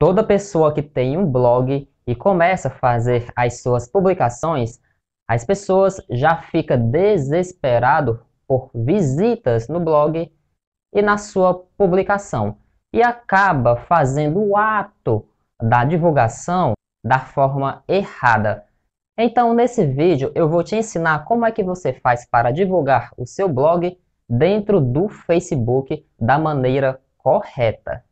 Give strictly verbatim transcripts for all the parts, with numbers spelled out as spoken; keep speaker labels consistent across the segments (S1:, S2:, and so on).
S1: Toda pessoa que tem um blog e começa a fazer as suas publicações, as pessoas já ficam desesperadas por visitas no blog e na sua publicação e acaba fazendo o ato da divulgação da forma errada. Então, nesse vídeo eu vou te ensinar como é que você faz para divulgar o seu blog dentro do Facebook da maneira correta.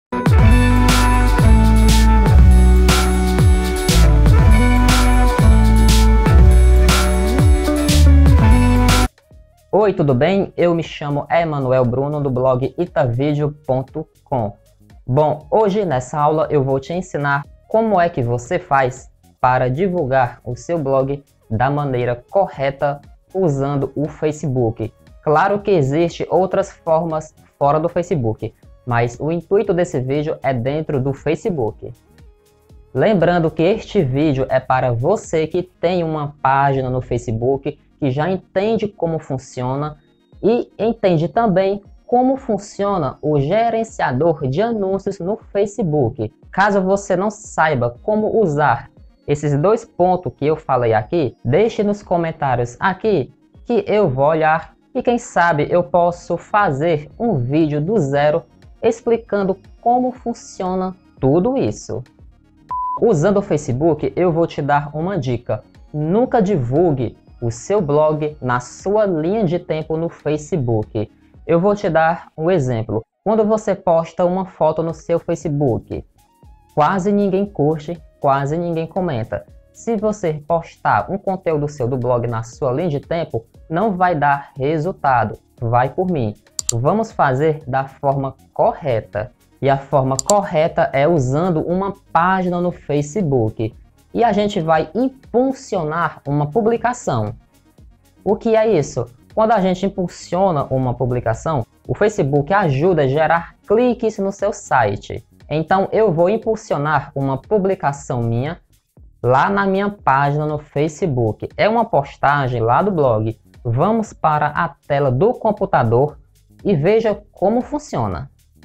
S1: Oi, tudo bem? Eu me chamo Emanuel Bruno do blog itavideo ponto com. Bom, hoje nessa aula eu vou te ensinar como é que você faz para divulgar o seu blog da maneira correta usando o Facebook. Claro que existem outras formas fora do Facebook, mas o intuito desse vídeo é dentro do Facebook. Lembrando que este vídeo é para você que tem uma página no Facebook, que já entende como funciona e entende também como funciona o gerenciador de anúncios no Facebook. Caso você não saiba como usar esses dois pontos que eu falei aqui, deixe nos comentários aqui que eu vou olhar e quem sabe eu posso fazer um vídeo do zero explicando como funciona tudo isso. Usando o Facebook, eu vou te dar uma dica. Nunca divulgue o seu blog na sua linha de tempo no Facebook. Eu vou te dar um exemplo. Quando você posta uma foto no seu Facebook, quase ninguém curte, quase ninguém comenta. Se você postar um conteúdo seu do blog na sua linha de tempo, não vai dar resultado. Vai por mim. Vamos fazer da forma correta. E a forma correta é usando uma página no Facebook. E a gente vai impulsionar uma publicação. O que é isso? Quando a gente impulsiona uma publicação, o Facebook ajuda a gerar cliques no seu site. Então eu vou impulsionar uma publicação minha lá na minha página no Facebook. É uma postagem lá do blog. Vamos para a tela do computador e veja como funciona.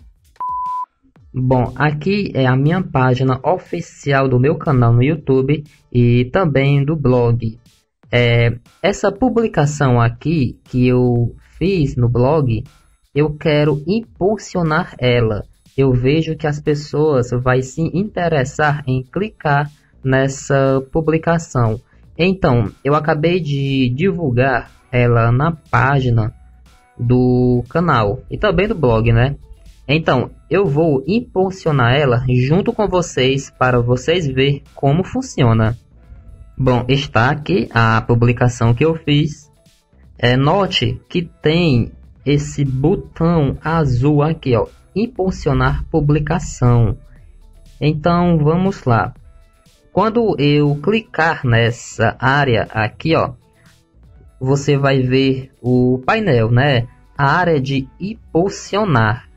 S1: Bom, aqui é a minha página oficial do meu canal no YouTube e também do blog. É, essa publicação aqui que eu fiz no blog, eu quero impulsionar ela. Eu vejo que as pessoas vão se interessar em clicar nessa publicação. Então, eu acabei de divulgar ela na página do canal e também do blog, né? Então, eu vou impulsionar ela junto com vocês para vocês verem como funciona. Bom, está aqui a publicação que eu fiz. É, note que tem esse botão azul aqui, ó, impulsionar publicação. Então, vamos lá. Quando eu clicar nessa área aqui, ó, você vai ver o painel, né? A área de impulsionar.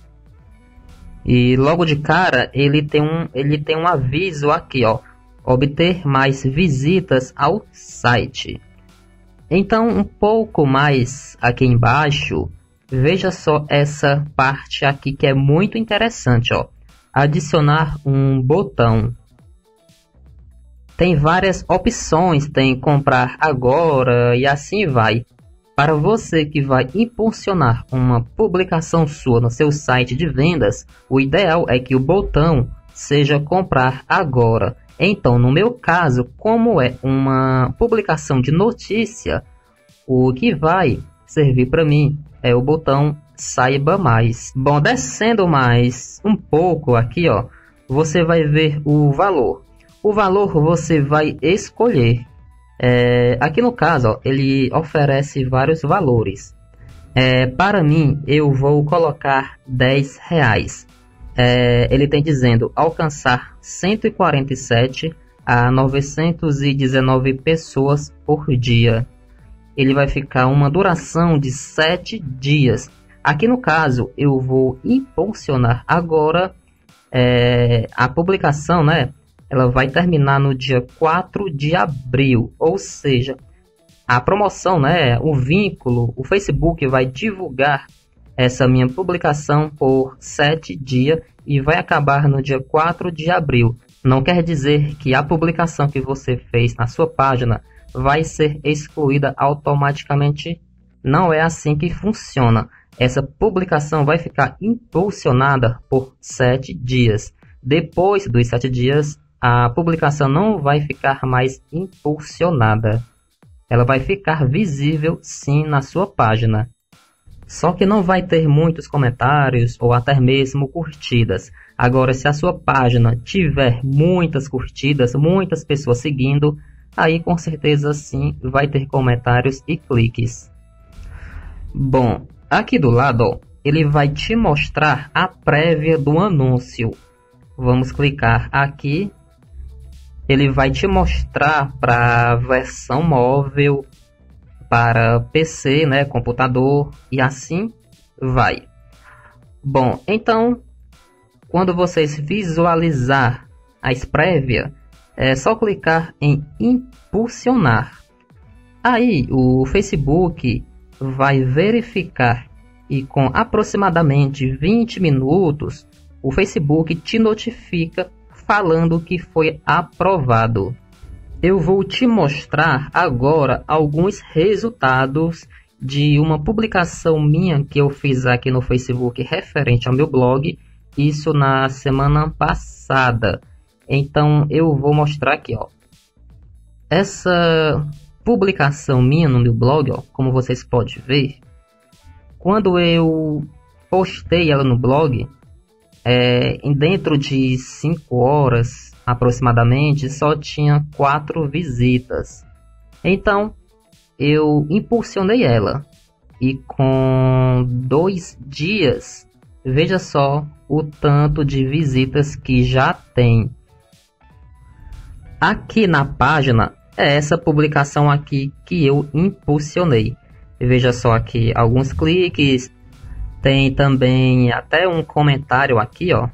S1: E logo de cara ele tem um, ele tem um aviso aqui, ó, obter mais visitas ao site. Então um pouco mais aqui embaixo, veja só essa parte aqui que é muito interessante, ó, adicionar um botão. Tem várias opções, tem comprar agora e assim vai. Para você que vai impulsionar uma publicação sua no seu site de vendas, o ideal é que o botão seja comprar agora. Então, no meu caso, como é uma publicação de notícia, o que vai servir para mim é o botão saiba mais. Bom, descendo mais um pouco aqui, ó, você vai ver o valor. O valor você vai escolher. É, aqui no caso, ó, ele oferece vários valores. É, para mim, eu vou colocar dez reais. É, ele tem dizendo alcançar cento e quarenta e sete a novecentos e dezenove pessoas por dia. Ele vai ficar uma duração de sete dias. Aqui no caso, eu vou impulsionar agora é, a publicação, né? Ela vai terminar no dia quatro de abril, ou seja, a promoção, né, o vínculo, o Facebook vai divulgar essa minha publicação por sete dias e vai acabar no dia quatro de abril. Não quer dizer que a publicação que você fez na sua página vai ser excluída automaticamente. Não é assim que funciona. Essa publicação vai ficar impulsionada por sete dias. Depois dos sete dias, a publicação não vai ficar mais impulsionada. Ela vai ficar visível sim na sua página. Só que não vai ter muitos comentários ou até mesmo curtidas. Agora, se a sua página tiver muitas curtidas, muitas pessoas seguindo, aí com certeza sim vai ter comentários e cliques. Bom, aqui do lado, ó, ele vai te mostrar a prévia do anúncio. Vamos clicar aqui. Ele vai te mostrar para a versão móvel, para P C, né, computador, e assim vai. Bom, então, quando vocês visualizar a prévia, é só clicar em impulsionar. Aí o Facebook vai verificar e com aproximadamente vinte minutos, o Facebook te notifica falando que foi aprovado. Eu vou te mostrar agora alguns resultados de uma publicação minha que eu fiz aqui no Facebook referente ao meu blog, isso na semana passada. Então eu vou mostrar aqui, ó. Essa publicação minha no meu blog, ó, como vocês podem ver, quando eu postei ela no blog, é, dentro de cinco horas aproximadamente, só tinha quatro visitas. Então eu impulsionei ela e com dois dias, veja só o tanto de visitas que já tem. Aqui na página é essa publicação aqui que eu impulsionei. Veja só aqui alguns cliques, tem também até um comentário aqui, ó.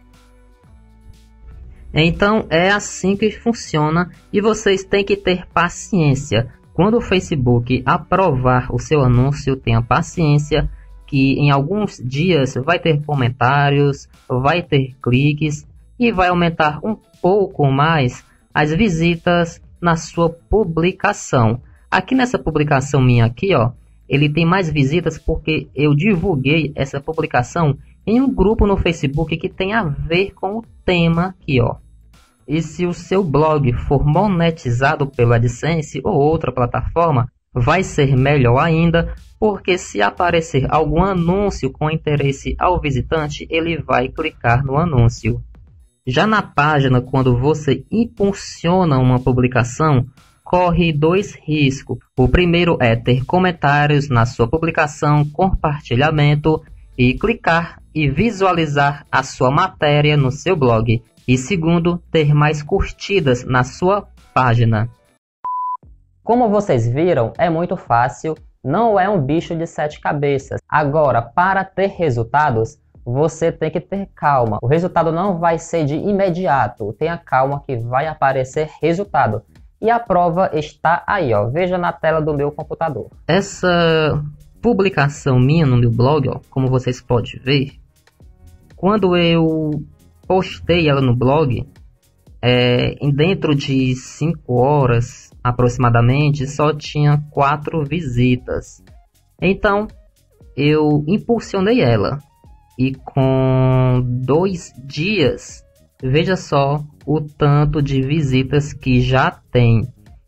S1: Então é assim que funciona e vocês têm que ter paciência. Quando o Facebook aprovar o seu anúncio, tenha paciência que em alguns dias vai ter comentários, vai ter cliques e vai aumentar um pouco mais as visitas na sua publicação. Aqui nessa publicação minha aqui, ó, ele tem mais visitas porque eu divulguei essa publicação em um grupo no Facebook que tem a ver com o tema aqui, ó. E se o seu blog for monetizado pelo AdSense ou outra plataforma, vai ser melhor ainda, porque se aparecer algum anúncio com interesse ao visitante, ele vai clicar no anúncio. Já na página, quando você impulsiona uma publicação, corre dois riscos. O primeiro é ter comentários na sua publicação, compartilhamento e clicar e visualizar a sua matéria no seu blog. E segundo, ter mais curtidas na sua página. Como vocês viram, é muito fácil, não é um bicho de sete cabeças. Agora, para ter resultados, você tem que ter calma. O resultado não vai ser de imediato. Tenha calma que vai aparecer resultado. E a prova está aí, ó. Veja na tela do meu computador. Essa publicação minha no meu blog, ó, como vocês podem ver, quando eu postei ela no blog, é, dentro de cinco horas aproximadamente, só tinha quatro visitas. Então eu impulsionei ela e com dois dias, veja só o tanto de visitas que já tem.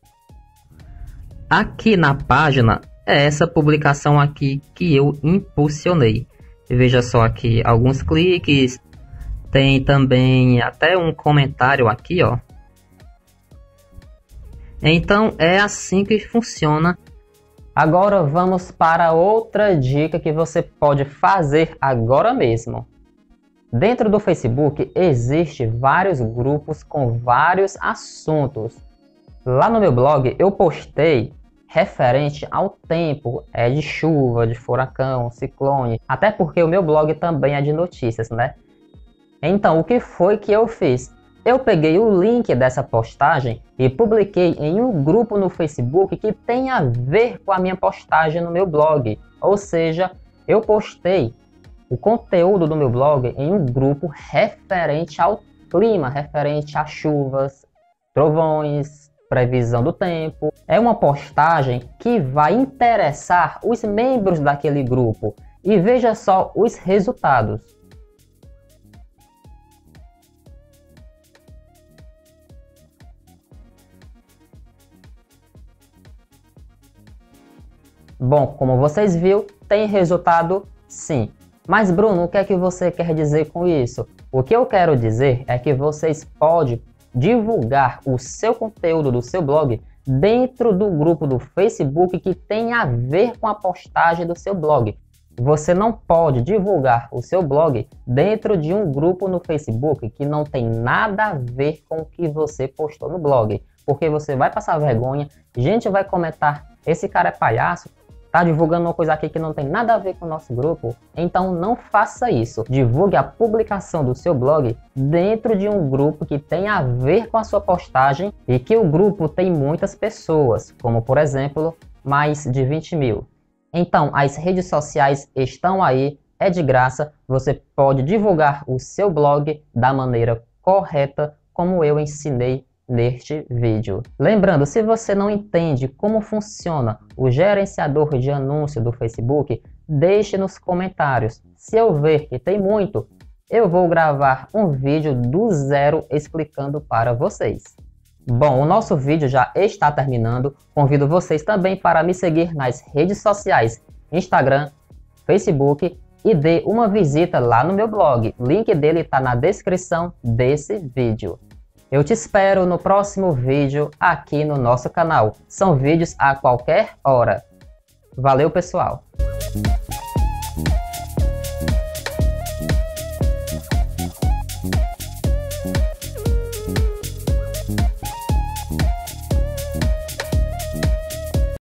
S1: Aqui na página é essa publicação aqui que eu impulsionei. Veja só aqui alguns cliques, tem também até um comentário aqui, ó. Então é assim que funciona. Agora vamos para outra dica que você pode fazer agora mesmo. Dentro do Facebook existe vários grupos com vários assuntos. Lá no meu blog eu postei referente ao tempo, é de chuva, de furacão, ciclone, até porque o meu blog também é de notícias, né? Então o que foi que eu fiz? Eu peguei o link dessa postagem e publiquei em um grupo no Facebook que tem a ver com a minha postagem no meu blog. Ou seja, eu postei o conteúdo do meu blog em um grupo referente ao clima, referente a chuvas, trovões, previsão do tempo. É uma postagem que vai interessar os membros daquele grupo. E veja só os resultados. Bom, como vocês viram, tem resultado sim. Mas Bruno, o que é que você quer dizer com isso? O que eu quero dizer é que vocês podem divulgar o seu conteúdo do seu blog dentro do grupo do Facebook que tem a ver com a postagem do seu blog. Você não pode divulgar o seu blog dentro de um grupo no Facebook que não tem nada a ver com o que você postou no blog, porque você vai passar vergonha, gente vai comentar, esse cara é palhaço, tá divulgando uma coisa aqui que não tem nada a ver com o nosso grupo. Então não faça isso. Divulgue a publicação do seu blog dentro de um grupo que tem a ver com a sua postagem e que o grupo tem muitas pessoas, como por exemplo, mais de vinte mil. Então as redes sociais estão aí, é de graça, você pode divulgar o seu blog da maneira correta, como eu ensinei neste vídeo. Lembrando, se você não entende como funciona o gerenciador de anúncio do Facebook, deixe nos comentários. Se eu ver que tem muito, eu vou gravar um vídeo do zero explicando para vocês. Bom, o nosso vídeo já está terminando. Convido vocês também para me seguir nas redes sociais, Instagram, Facebook, e dê uma visita lá no meu blog. O link dele está na descrição desse vídeo. Eu te espero no próximo vídeo aqui no nosso canal. São vídeos a qualquer hora. Valeu, pessoal!